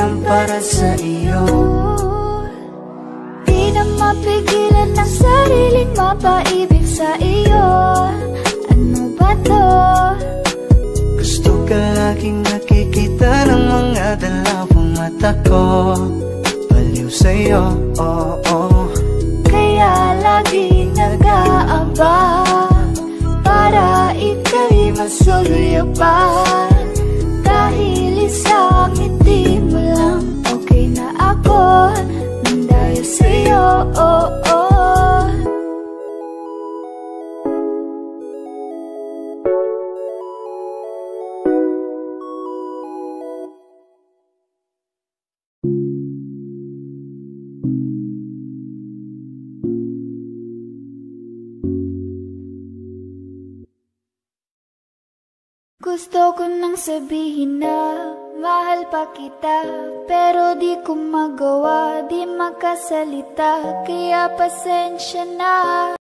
lang para sa iyo. Di na mapigilan ang sariling mapaibig sa iyo. Ano ba to? Gusto ka laging nakikita ng mga dalawang mata ko. Baliw sa'yo, kaya lagi nag-aabang para ika'y masulyupan. Dahil isang ngiti mo lang, okay na ako nang dahil sa'yo. Gusto ko nang sabihin na mahal pa kita, pero di ko magawa, di makasalita, kaya pasensya na.